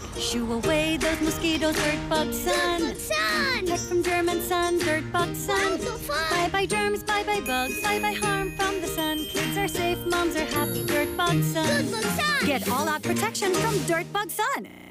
Shoo away those mosquitoes, dirt bug sun. Dirt bug sun! Heck from germ and sun, dirt bug sun. Wow, so fun! Bye-bye germs, bye-bye bugs, bye-bye harm from the sun. Kids are safe, moms are happy, dirt bug sun. Dirt bug sun! Get all-out protection from dirt bug sun.